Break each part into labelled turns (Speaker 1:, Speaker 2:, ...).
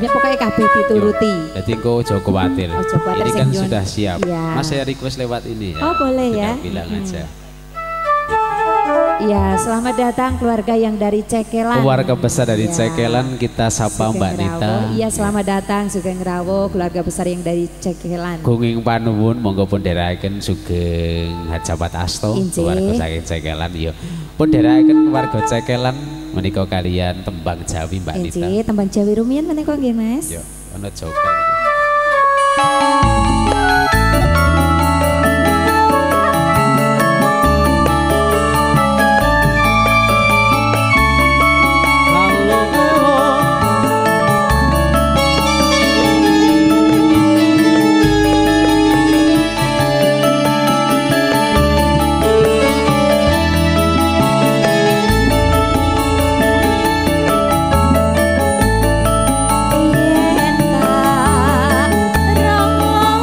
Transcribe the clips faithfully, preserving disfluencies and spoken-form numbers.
Speaker 1: Ya pokoknya kabeh dituruti.
Speaker 2: Jadi kau jauh khawatir.
Speaker 1: Ojo khawatir,
Speaker 2: Ini kan
Speaker 1: Sing Yun.
Speaker 2: sudah siap.
Speaker 1: Iya.
Speaker 2: Mas saya request lewat ini ya.
Speaker 1: Oh boleh ya.
Speaker 2: Tinggal bilang
Speaker 1: Hmm.
Speaker 2: aja.
Speaker 1: Ya selamat datang keluarga yang dari Cekelan.
Speaker 2: Keluarga besar dari
Speaker 1: Ya.
Speaker 2: Cekelan kita sapa
Speaker 1: Sugeng
Speaker 2: Mbak
Speaker 1: Rawo.
Speaker 2: Nita.
Speaker 1: Iya selamat datang Sugeng Rawo, keluarga besar yang dari Cekelan.
Speaker 2: Gunging panuwun monggo pun dherekaken Sugeng Hajapat Asto
Speaker 1: Injih.
Speaker 2: keluarga saking Cekelan yo. Pun dherekaken keluarga Cekelan menika kalian tembang Jawi Mbak Nita.
Speaker 1: Inci, tembang Jawi rumiyin menika nggih Mas.
Speaker 2: Yo, ana joker.
Speaker 1: Yen tak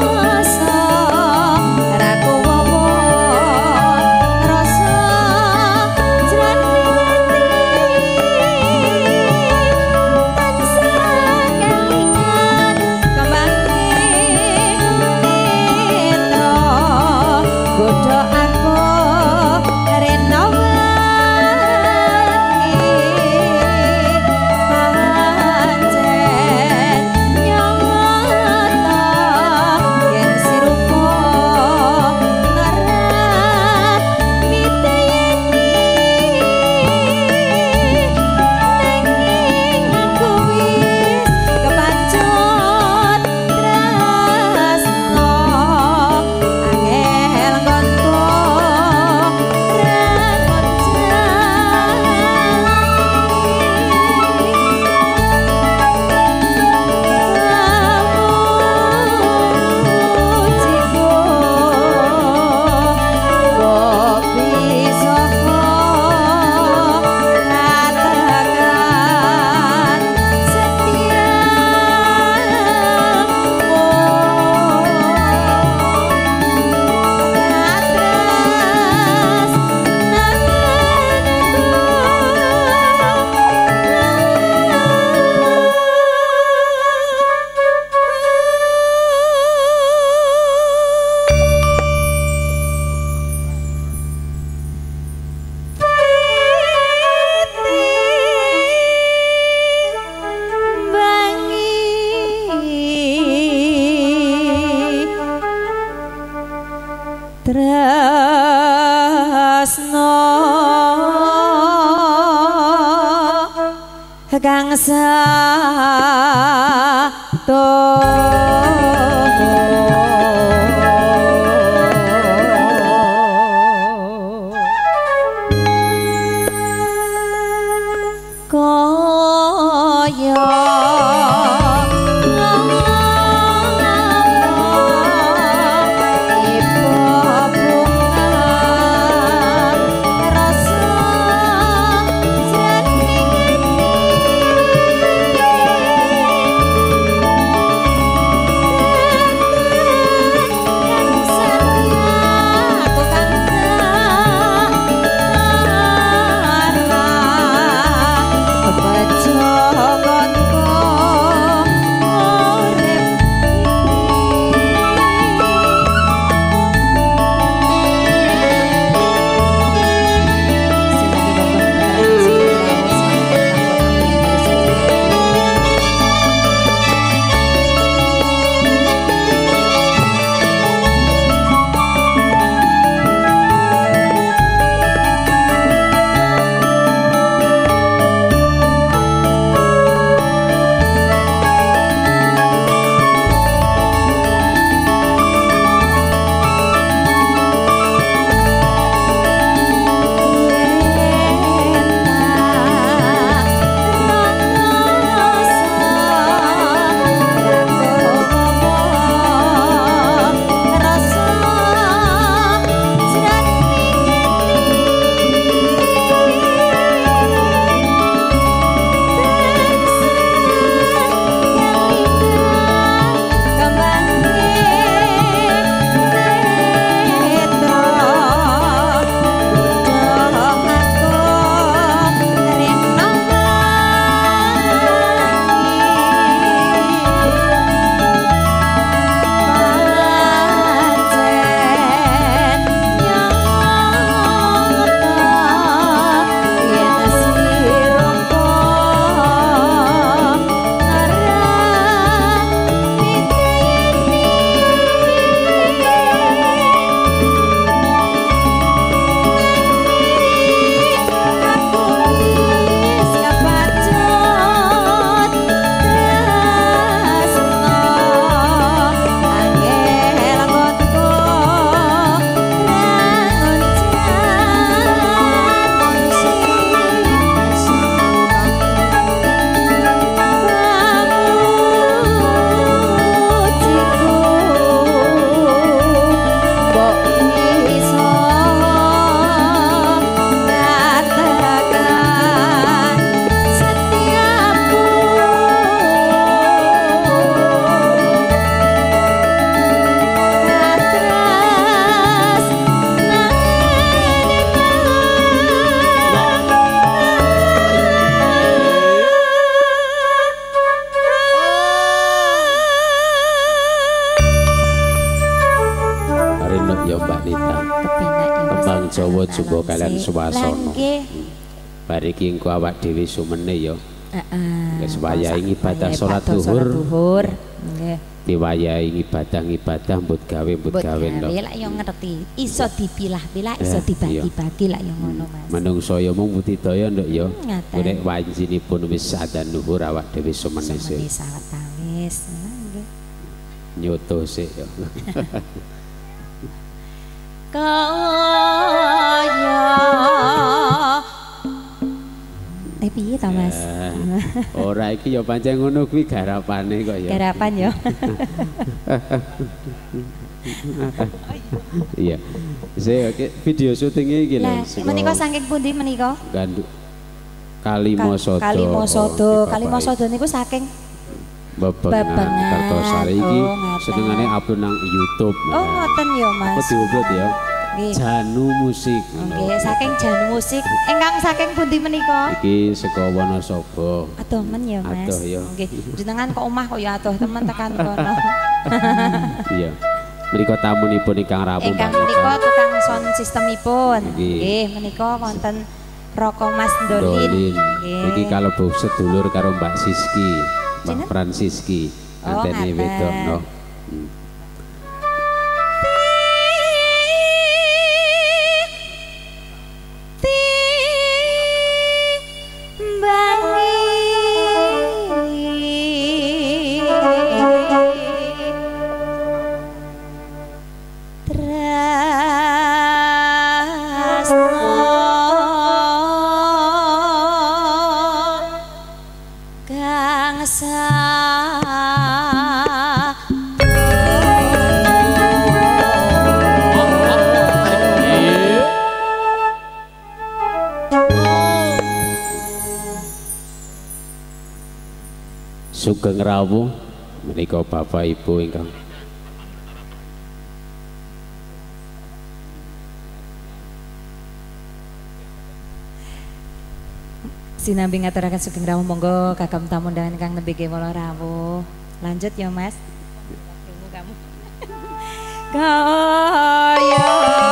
Speaker 1: kang sato koyo
Speaker 2: kemarin nok ya Mbak Nita.
Speaker 1: Kepenak ya Mas.
Speaker 2: Tembang Jawa juga kalian swasana.
Speaker 1: Nggih.
Speaker 2: Bariki engko awak dhewe sumene ya.
Speaker 1: Heeh.
Speaker 2: Wis wayahe ibadah salat zuhur.
Speaker 1: Zuhur. Nggih.
Speaker 2: Diwayahi ibadah-ibadah mbut gawe mbut gawe lho.
Speaker 1: Lha yo ngerti, iso dipilah-pilah, iso
Speaker 2: Eh,
Speaker 1: dibagi-bagi lak yo ngono Mas.
Speaker 2: Manungsa ya mung budidaya nduk ya.
Speaker 1: Ngaten.
Speaker 2: Nek wanjinipun wis adzan zuhur awak dhewe sumene sik.
Speaker 1: Semene salat tangis. Nggih.
Speaker 2: Nyoto sik ya.
Speaker 1: Kaya Eh piye to Mas?
Speaker 2: Eh, ora iki ya pancen ngono kuwi garapane kok ya.
Speaker 1: Garapan yo.
Speaker 2: Iya. Saya oke video syutingnya iki lho.
Speaker 1: Lah, menika saking pundi menika?
Speaker 2: Ganduk Kalimosodo.
Speaker 1: Kalimosodo, Kalimosodo niku saking
Speaker 2: Bebengan
Speaker 1: Bebengan.
Speaker 2: Kartosari iki
Speaker 1: Oh, ngaten.
Speaker 2: senengane upload nang YouTube.
Speaker 1: Oh ngoten yo
Speaker 2: Apa
Speaker 1: Mas.
Speaker 2: diupload ya?
Speaker 1: Nggih.
Speaker 2: Janu Musik.
Speaker 1: Nggih, saking Janu Musik. Ingkang saking pundi menika?
Speaker 2: Iki saka Wonosobo.
Speaker 1: Adoh men ya Mas.
Speaker 2: Adoh, ya.
Speaker 1: Nggih, jenengan kok omah kok ya adoh temen tekan kono.
Speaker 2: Iya. Menika tamunipun ingkang rawuh.
Speaker 1: Ingkang
Speaker 2: Mbak
Speaker 1: menika
Speaker 2: Nita.
Speaker 1: tukang sound sistemipun.
Speaker 2: Nggih.
Speaker 1: Nggih, menika wonten Roko Mas Dolin.
Speaker 2: Dolin.
Speaker 1: Nggih.
Speaker 2: Iki kalau bau sedulur karo Mbak Siski, Mbak
Speaker 1: Jeneng?
Speaker 2: Fransiski.
Speaker 1: Oh,
Speaker 2: Antene
Speaker 1: ngaten.
Speaker 2: wedok no. Hmm. Sugeng rawuh menika Bapak Ibu ingkang
Speaker 1: sinambi ngaturaken sugeng rawuh monggo kagem tamu undangan kang nembe kewala rawuh. Lanjut ya Mas. Kamu. Kaya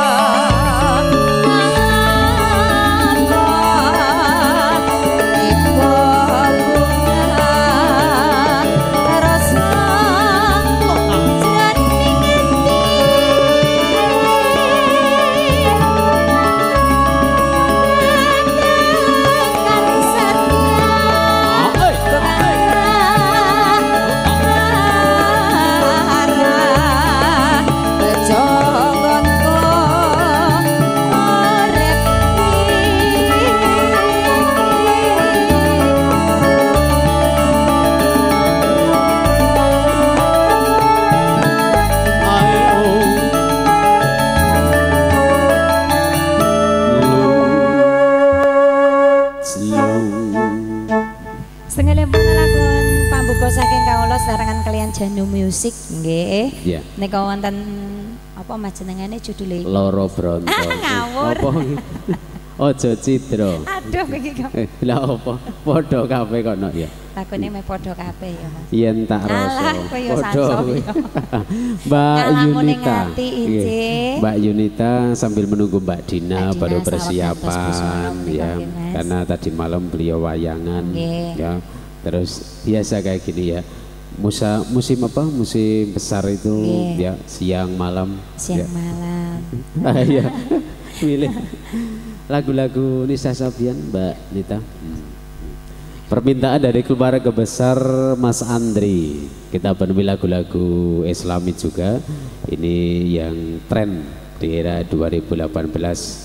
Speaker 1: sarangan kalian Janu Musik nggih.
Speaker 2: Iya.
Speaker 1: Nika wonten apa mas jenengane judule?
Speaker 2: Loro Bronto.
Speaker 1: Ah, ngawur.
Speaker 2: Apa? Ojo Cidra.
Speaker 1: Aduh kowe iki kok.
Speaker 2: Eh, Lah apa? Padha kabeh kono ya.
Speaker 1: Lakune me padha kabeh ya Mas.
Speaker 2: Yen tak rasa.
Speaker 1: Alah, kowe ya
Speaker 2: Padha
Speaker 1: sanso
Speaker 2: kowe.
Speaker 1: ya.
Speaker 2: Mbak
Speaker 1: Ngalamune
Speaker 2: Yunita.
Speaker 1: ngati,
Speaker 2: Nggih.
Speaker 1: Inci.
Speaker 2: Mbak Yunita sambil menunggu Mbak Dina
Speaker 1: Mbak
Speaker 2: baru
Speaker 1: Dina,
Speaker 2: persiapan
Speaker 1: salam atas
Speaker 2: ya.
Speaker 1: Nggih, Mas.
Speaker 2: Karena tadi malam beliau wayangan
Speaker 1: Nggih.
Speaker 2: ya. Terus biasa kayak gini ya. Musa, musim apa? Musim besar itu
Speaker 1: Nggih.
Speaker 2: ya siang malam.
Speaker 1: Siang
Speaker 2: ya.
Speaker 1: malam.
Speaker 2: Ah, iya. Milih lagu-lagu Nisa Sabian Mbak Nita. Permintaan dari keluarga besar Mas Andri. Kita penuhi lagu-lagu Islami juga. Ini yang tren di era dua ribu delapan belas.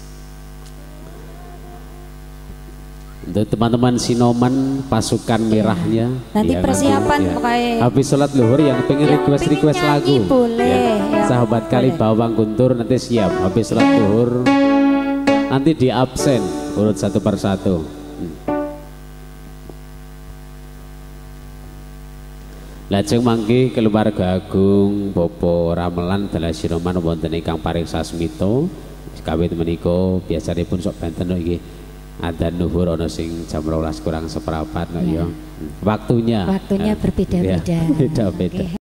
Speaker 2: Untuk teman-teman Sinoman pasukan merahnya.
Speaker 1: Nanti
Speaker 2: ya,
Speaker 1: persiapan
Speaker 2: nanti,
Speaker 1: pokoknya.
Speaker 2: Habis sholat luhur yang pengen
Speaker 1: Yang
Speaker 2: request
Speaker 1: pengen
Speaker 2: request
Speaker 1: nyanyi
Speaker 2: lagu.
Speaker 1: boleh, ya.
Speaker 2: Sahabat kali
Speaker 1: Boleh.
Speaker 2: Bawang Guntur nanti siap. Habis sholat luhur nanti di absen urut satu persatu. Hmm. Lajeng mangke keluarga agung Bopo Ramelan dalah Sinoman wonten ingkang paring sasmito kawit menika biasanipun sok benten iki adzan zuhur ana sing jam dua belas kurang seperempat no, ya. Waktunya
Speaker 1: Waktunya
Speaker 2: eh,
Speaker 1: berbeda-beda.
Speaker 2: ya, beda-beda.
Speaker 1: Oke.